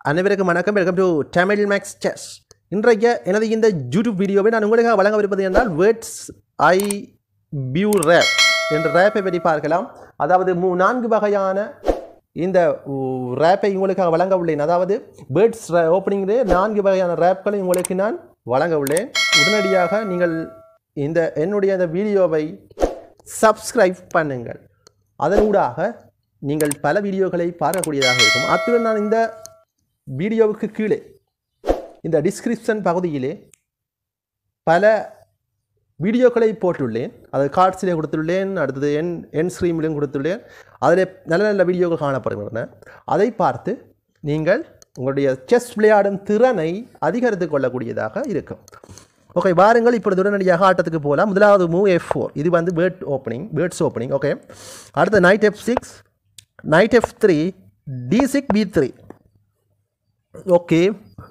அனைவருக்கும் வணக்கம். Welcome to Tamil max chess. இன்றைய எனது இந்த யூடியூப் வீடியோவை நான் உங்களுக்காக வழங்கவிருப்பது என்றால் வேர்ட்ஸ் ஐ பியூ ரேப் என்ற ரேப்பை பற்றி பார்க்கலாம். அதாவது 4 வகையான இந்த ரேப்பை உங்களுக்காக வழங்க உள்ளேன். அதாவது வேர்ட்ஸ் ஓப்பனிங்லே 4 வகையான ரேப்களை உங்களுக்கு நான் வழங்க உள்ளேன். உடனடியாக நீங்கள் என்னுடைய இந்த வீடியோவை சப்ஸ்கிரைப் பண்ணுங்கள். அதனூடாக நீங்கள் பல வீடியோக்களை பார்க்கக்கூடியதாக இருக்கும். அத்துடன் நான் இந்த வீடியோவுக்கு கீழே இந்த டிஸ்கிரிப்ஷன் பகுதியிலே பல வீடியோக்களை போட்டுள்ளேன். அது கார்ட்ஸிலே கொடுத்துள்ளேன், அடுத்தது என் ஸ்க்ரீனிலும் கொடுத்துள்ளேன். அதில் நல்ல நல்ல வீடியோக்கள் காணப்படுகின்றன. அதை பார்த்து நீங்கள் உங்களுடைய செஸ் விளையாடும் திறனை அதிகரித்து கொள்ளக்கூடியதாக இருக்கும். ஓகே, வாருங்கள் இப்பொழுது உடனடியாக ஆட்டத்துக்கு போகலாம். முதலாவது மூவ் F4. இது வந்து வேர்ட்ஸ் ஓப்பனிங். ஓகே, அடுத்து knight F6, knight F3, D6, B3. Okay,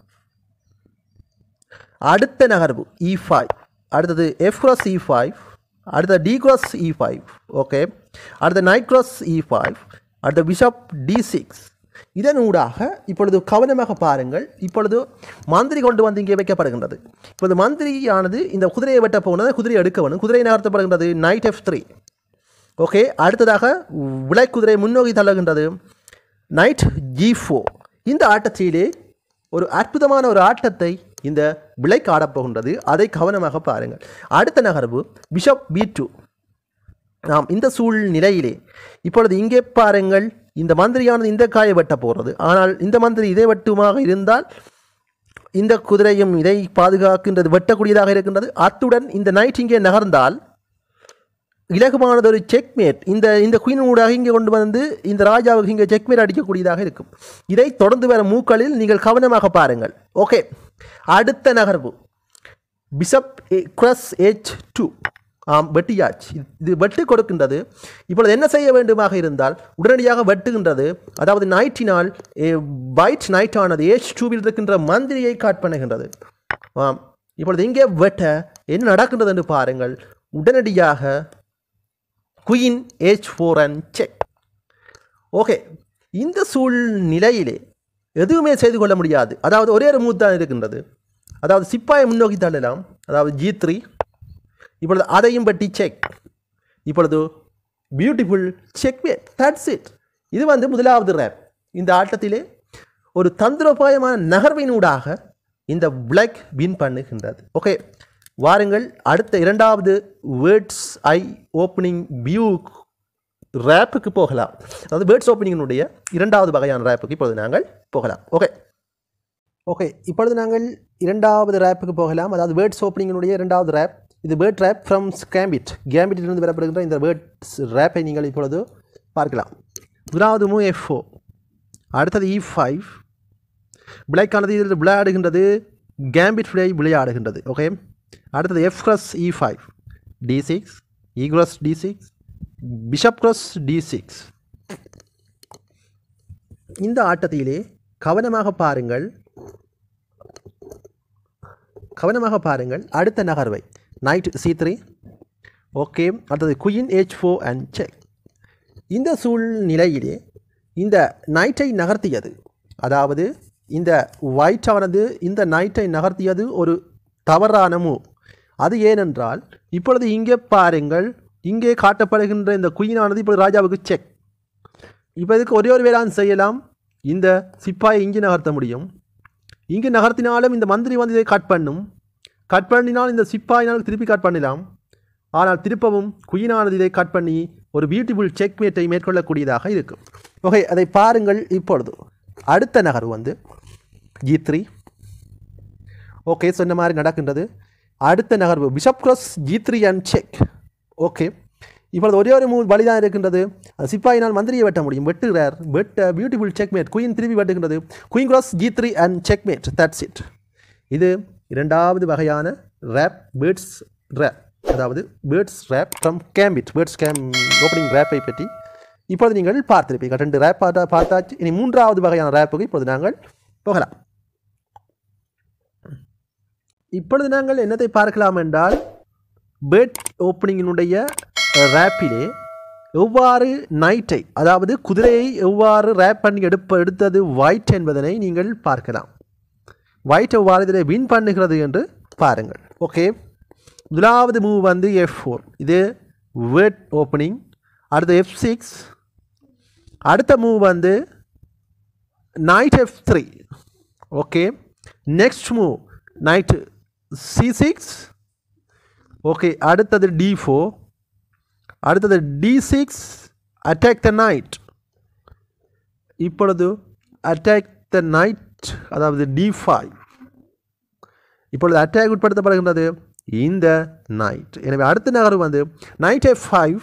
அடுத்த நகர்வு E5, அடுத்தது F cross E5, அடுத்த D cross E5. ஓகே, அடுத்த நைட் cross E5, அடுத்த பிஷப் D6. இதனூடாக இப்பொழுது கவனமாக பாருங்கள். இப்பொழுது மந்திரி கொண்டு வந்து இங்கே வைக்கப்படுகின்றது. இப்பொழுது மந்திரியானது இந்த குதிரையை வெட்ட போனது, குதிரையை எடுக்க வேணும். குதிரை நகர்த்தப்படுகின்றது நைட் F3. ஓகே, அடுத்ததாக விளை குதிரை முன்னோக்கி தள்ளுகின்றது நைட் G4. இந்த ஆட்டத்திலே ஒரு அற்புதமான ஒரு ஆட்டத்தை இந்த விளைக்கு ஆடப்போகின்றது. அதை கவனமாக பாருங்கள். அடுத்த நகர்வு பிஷப் B2. நாம் இந்த சூழ்நிலையிலே இப்பொழுது இங்கே பாருங்கள், இந்த மந்திரியானது இந்த காயை வெட்ட போகிறது. ஆனால் இந்த மந்திரி இதை வெட்டுமாக இருந்தால் இந்த குதிரையும் இதை பாதுகாக்கின்றது, வெட்டக்கூடியதாக இருக்கின்றது. அத்துடன் இந்த நைட் இங்கே நகர்ந்தால் இலகுவானது ஒரு செக்மேட். இந்த குயின் ஊடாக இங்கே கொண்டு வந்து இந்த ராஜாவுக்கு இங்கே செக்மேட் அடிக்கக்கூடியதாக இருக்கும். இதை தொடர்ந்து வர மூக்களில் நீங்கள் கவனமாக பாருங்கள். ஓகே, அடுத்த நகர்வு பிஷப் cross H2. வெட்டியாச்சு. இது வெட்டு கொடுக்கின்றது. இப்பொழுது என்ன செய்ய வேண்டுமாக இருந்தால் உடனடியாக வெட்டுகின்றது. அதாவது நைட்டினால் ஒயிட் நைட்டானது H2வில் இருக்கின்ற மந்திரியை காட் பண்ணுகின்றது. இப்பொழுது இங்கே வெட்ட என்ன நடக்கின்றது என்று பாருங்கள். உடனடியாக queen H4 and check. Okay, இந்த சூழ்நிலையிலே எதுவுமே செய்து கொள்ள முடியாது. அதாவது ஒரே ஒரு மூவ் தான் இருக்கின்றது. அதாவது சிப்பாயை முன்னோக்கி தள்ளலாம். அதாவது G3. இப்பொழுது அதையும் பற்றி செக். இப்பொழுது பியூட்டிஃபுல் செக்மேட். That's it. இது வந்து முதலாவது ரேப். இந்த ஆட்டத்திலே ஒரு தந்திரோபாயமான நகர்வினூடாக இந்த பிளாக் வின் பண்ணுகின்றது. ஓகே, வாருங்கள் அடுத்த இரண்டாவது வேர்ட்ஸ் ஐ ஓப்பனிங் வியூ ரேப்புக்கு போகலாம். அதாவது வேர்ட்ஸ் ஓப்பனிங்கினுடைய இரண்டாவது வகையான ரேப்புக்கு இப்பொழுது நாங்கள் போகலாம். ஓகே, இப்பொழுது நாங்கள் இரண்டாவது ரேப்புக்கு போகலாம். அதாவது வேர்ட்ஸ் ஓப்பனிங்கினுடைய இரண்டாவது ரேப். இது வேர்ட் ரேப் ஃப்ரம் கேம்பிட்டிலிருந்து வரப்படுகின்ற இந்த வேர்ட்ஸ் ரேப்பை நீங்கள் இப்பொழுது பார்க்கலாம். முதலாவது மூவ் F4, அடுத்தது E5. பிளாக்கானது இதில் விளையாடுகின்றது, கேம்பிட் விளையாடுகின்றது. ஓகே, அடுத்தது F cross E5, D6, E cross D6, bishop cross D6. இந்த ஆட்டத்திலே கவனமாக பாருங்கள். அடுத்த நகர்வை நைட் C3. ஓகே, அடுத்தது குயின் H4 அண்ட் செக். இந்த சூழ்நிலையிலே இந்த நைட்டை நகர்த்தியது, அதாவது இந்த ஒயிட்டானது இந்த நைட்டை நகர்த்தியது ஒரு தவறான மூவ். அது ஏனென்றால் இப்பொழுது இங்கே பாருங்கள், இங்கே காட்டப்படுகின்ற இந்த குயினானது இப்பொழுது ராஜாவுக்கு செக். இப்போ இதுக்கு ஒரே ஒரு வேளாண் செய்யலாம். இந்த சிப்பாயை இங்கே நகர்த்த முடியும். இங்கே நகர்த்தினாலும் இந்த மந்திரி வந்து இதை கட் பண்ணினால் இந்த சிப்பாயினால் திருப்பி கட் பண்ணலாம். ஆனால் திருப்பவும் குயினானது இதை கட் பண்ணி ஒரு பியூட்டிஃபுல் செக்மேட்டை மேற்கொள்ளக்கூடியதாக இருக்கும். ஓகே, அதை பாருங்கள். இப்பொழுது அடுத்த நகர்வு வந்து G3. ஓகே, சொன்ன மாதிரி நடக்கின்றது. அடுத்த நகர்வு bishop cross G3 and check. Okay, இப்பொழுது ஒரே ஒரு மூவ் வழிதான் இருக்கின்றது. சிப்பாயினால் மந்திரியை வெட்ட முடியும். வெட்ட பியூட்டிஃபுல் செக்மேட். குயின் திருப்பி வெட்டுகின்றது. Queen cross G3 and checkmate. That's it. இது இரண்டாவது வகையான ரேப், வேர்ட்ஸ் ரேப். அதாவது Bird's trap From gambit, opening ரேப்பை பற்றி இப்பொழுது நீங்கள் பார்த்திருப்பீர்கள். 2 ரேப் பார்த்தாச்சு. இனி மூன்றாவது வகையான ரேப்புக்கு இப்பொழுது நாங்கள் போகலாம். இப்பொழுது நாங்கள் என்னத்தை பார்க்கலாம் என்றால், வேர்ட் ஓப்பனிங்கினுடைய ரேப்பிலே எவ்வாறு நைட்டை அதாவது குதிரையை எவ்வாறு ரேப் பண்ணி எடுத்தது ஒயிட் என்பதனை நீங்கள் பார்க்கலாம். ஒயிட் எவ்வாறு இதில் வின் பண்ணுகிறது என்று பாருங்கள். ஓகே, முதலாவது மூவ் வந்து F4, இது வேர்ட் ஓப்பனிங். அடுத்த F6, அடுத்த மூவ் வந்து knight F3. Okay, next move knight C6. Okay, அடுத்தது D4, அடுத்தது D6, அட்டாக் த நைட். இப்பொழுது அட்டாக் த நைட் அதாவது D5. இப்பொழுது அட்டாக் உட்படுத்தப்படுகின்றது இந்த நைட். எனவே அடுத்த நகர்வு வந்து knight F5.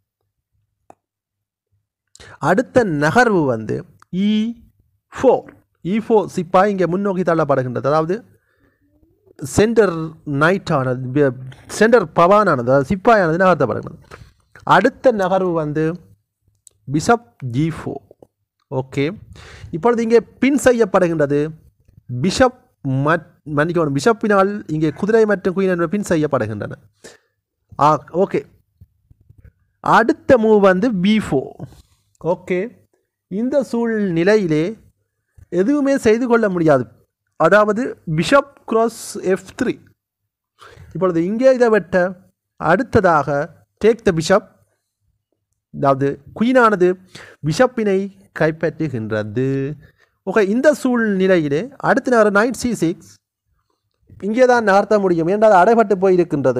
அடுத்த நகர்வு வந்து E4. E4 சிப்பாய் இங்கே முன்னோக்கி தள்ளப்படுகின்றது. அதாவது சென்டர் நைட்டானது சென்டர் பவானானது அதாவது சிப்பாயானது நகர்த்தப்படுகிறது. அடுத்த நகர்வு வந்து பிஷப் G4. ஓகே, இப்பொழுது இங்கே பின் செய்யப்படுகின்றது பிஷப் மன்னிக்கணும் பிஷப்பினால் இங்கே குதிரை மற்றும் குயின் என்ற பின் செய்யப்படுகின்றன. ஓகே, அடுத்த மூவ் வந்து B4. ஓகே, இந்த சூழ்நிலையிலே எதுவுமே செய்து கொள்ள முடியாது. அதாவது பிஷப் கிராஸ் F3. இப்பொழுது இங்கே இதை வெட்ட அடுத்ததாக டேக் த பிஷப், அதாவது குயினானது பிஷப்பினை கைப்பற்றுகின்றது. ஓகே, இந்த சூழ்நிலையிலே அடுத்த நகர் knight C6. இங்கே தான் நகர்த்த முடியும் என்றால் அடைபட்டு போயிருக்கின்றது.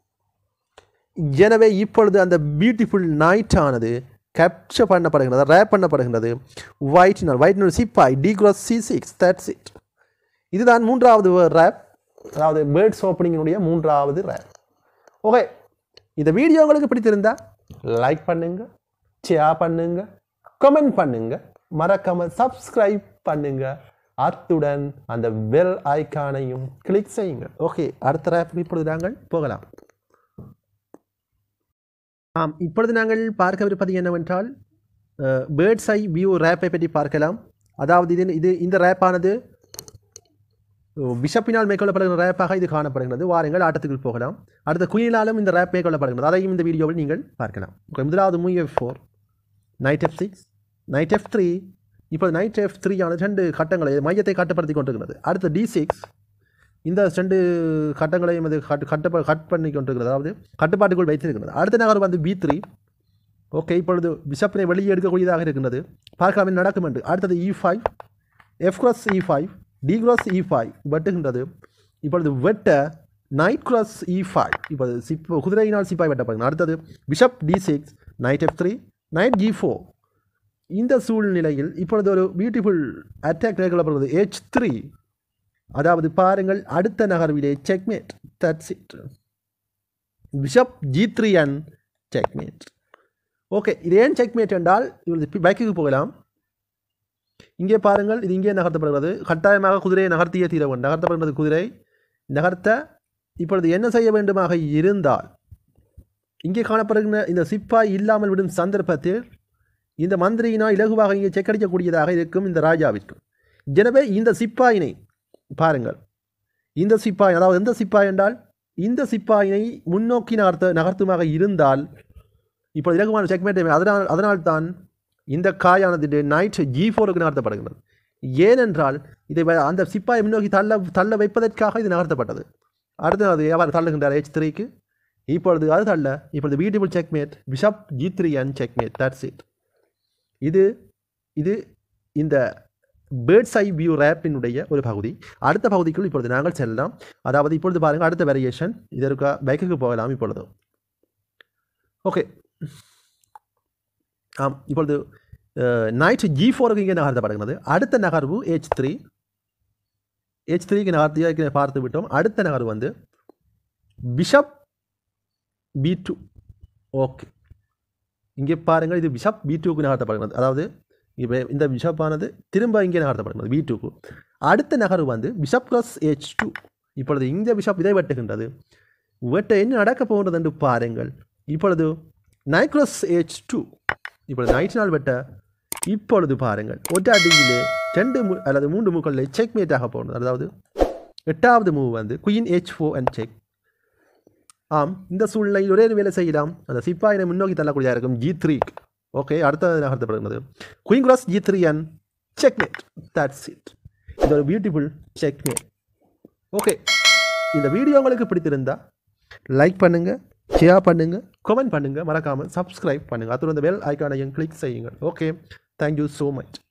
எனவே இப்பொழுது அந்த பியூட்டிஃபுல் நைட்டானது கேப்சர் பண்ணப்படுகின்றது, ரேப் பண்ணப்படுகின்றது ஒயிட்டினால் சிப்பாய் D cross C6. That's it. இதுதான் மூன்றாவது ரேப், அதாவது பேர்ட்ஸ் ஓப்பனிங்கினுடைய மூன்றாவது ரேப். ஓகே, இந்த வீடியோ உங்களுக்கு பிடித்திருந்தா லைக் பண்ணுங்க, ஷேர் பண்ணுங்க, கமெண்ட் பண்ணுங்க, மறக்காம சப்ஸ்கிரைப் பண்ணுங்க. அத்துடன் அந்த பெல் ஐகானையும் கிளிக் செய்யுங்க. ஓகே, அடுத்த ரேப் இப்பொழுது நாங்கள் போகலாம். இப்பொழுது நாங்கள் பார்க்கவிருப்பது என்னவென்றால் பேர்ட்ஸ் ஐ வியூ ரேப்பை பற்றி பார்க்கலாம். அதாவது இந்த ரேப்பானது பிஷப்பினால் மேற்கொள்ளப்படுகிற ரேப்பாக இது காணப்படுகிறது. வாருங்கள் ஆட்டத்துக்குள் போகலாம். அடுத்த குயினாலும் இந்த ரேப் மேற்கொள்ளப்படுகிறது, அதையும் இந்த வீடியோவில் நீங்கள் பார்க்கலாம். முதலாவது move F4, knight F6, knight F3. இப்போது knight F3 ஆனது 2 கட்டங்களை மையத்தை கட்டுப்படுத்தி கொண்டிருக்கிறது. அடுத்த D6, இந்த 2 கட்டங்களையும் அது கட் பண்ணி கொண்டிருக்கிறது, அதாவது கட்டுப்பாட்டுக்குள் வைத்திருக்கிறது. அடுத்த நகர் வந்து B3. ஓகே, இப்பொழுது பிஷப்பினை வெளியே எடுக்கக்கூடியதாக இருக்கின்றது. பார்க்கலாம் என்ன நடக்கும் என்று. அடுத்தது E5, F cross E5, D cross E5 வெட்டுகின்றது. இப்பொழுது வெட்ட knight cross E5. இப்போது குதிரையினால் சிப்பாய் வெட்டப்படுகிறது. அடுத்தது bishop D6, knight F3, knight G4. இந்த சூழ்நிலையில் இப்பொழுது ஒரு பியூட்டிஃபுல் அட்டாக் மேற்கொள்ளப்படுகிறது H3. அதாவது பாருங்கள் அடுத்த நகர்விலே checkmate. That's it. Bishop G3 and checkmate. Okay, இது ஏன் செக்மேட் என்றால் இவரது பேக்குக்கு போகலாம். இங்கே பாருங்கள், இது இங்கே நகர்த்தப்படுகிறது. கட்டாயமாக குதிரையை நகர்த்தியே தீர வேண்டும். நகர்த்தப்படுகிறது குதிரை நகர்த்த. இப்பொழுது என்ன செய்ய வேண்டுமாக இருந்தால் இங்கே காணப்படுகின்ற இந்த சிப்பாய் இல்லாமல் விடும் சந்தர்ப்பத்தில் இந்த மந்திரியினால் இலகுவாக இங்கே செக்கடிக்கக்கூடியதாக இருக்கும் இந்த ராஜாவிற்கு. எனவே இந்த சிப்பாயினை பாருங்கள், இந்த சிப்பாய் அதாவது எந்த சிப்பாய் என்றால் இந்த சிப்பாயினை முன்னோக்கி நகர்த்துமாக இருந்தால் இப்போ இலகுவான செக்மேட்டை அதனால்தான் இந்த காயானது knight G4க்கு நகர்த்தப்படுகிறது. ஏனென்றால் இதை அந்த சிப்பாயை முன்னோக்கி தள்ள வைப்பதற்காக இது நகர்த்தப்பட்டது. அடுத்தது எவ்வாறு தள்ளுகின்றார் H3க்கு. இப்பொழுது அது தள்ள இப்பொழுது beautiful checkmate, bishop G3 and checkmate. That's it. இது இந்த பேர்ட்ஸ் ஐ வியூ ரேப்பினுடைய ஒரு பகுதி. அடுத்த பகுதிக்குள் இப்பொழுது நாங்கள் செல்லலாம். அதாவது இப்பொழுது பாருங்கள் அடுத்த வேரியேஷன். இதற்கு பைக்குக்கு போகலாம் இப்பொழுது. ஓகே, இப்பொழுது knight G4க்கு இங்கே நகர்த்தப்படுகிறது. அடுத்த நகர்வு H3க்கு நகர்த்திய பார்த்து விட்டோம். அடுத்த நகர்வு வந்து பிஷப் B2. ஓகே, இங்கே பாருங்கள், இது பிஷப் B2க்கு நகர்த்தப்படுகிறது. அதாவது இப்போ இந்த பிஷப்பானது திரும்ப இங்கே நகர்த்தப்படுகிறது B2க்கு. அடுத்த நகர்வு வந்து பிஷப் ப்ளஸ் H2. இப்பொழுது இந்த பிஷப் இதை வெட்டுகின்றது. வெட்ட என்ன நடக்கப் போகிறது என்று பாருங்கள். இப்பொழுது knight cross H2. இப்பொழுது நைட்டினால் வெட்ட இப்பொழுது பாருங்கள் ஒற்றாடியிலே 2 அல்லது 3 மூக்களில் செக்மேட்டாக போகிறது. அதாவது 8வது மூவ் வந்து குயின் H4 அண்ட் செக். ஆம், இந்த சூழ்நிலையில் ஒரே ஒரு வேலை செய்யலாம். அந்த சிப்பாயினை முன்னோக்கி தள்ளக்கூடியதாக இருக்கும் G3. ஓகே, அடுத்தது நகர்த்தப்படுகிறது. Queen cross G3 and checkmate. That's it. இது ஒரு பியூட்டிஃபுல் செக்மேட். ஓகே, இந்த வீடியோ உங்களுக்கு பிடித்திருந்தா லைக் பண்ணுங்க, ஷேர் பண்ணுங்க, கமெண்ட் பண்ணுங்க, மறக்காமல் சப்ஸ்கிரைப் பண்ணுங்க. அத்துடன் இந்த பெல் ஐக்கானையும் கிளிக் செய்யுங்கள். Okay, thank you so much.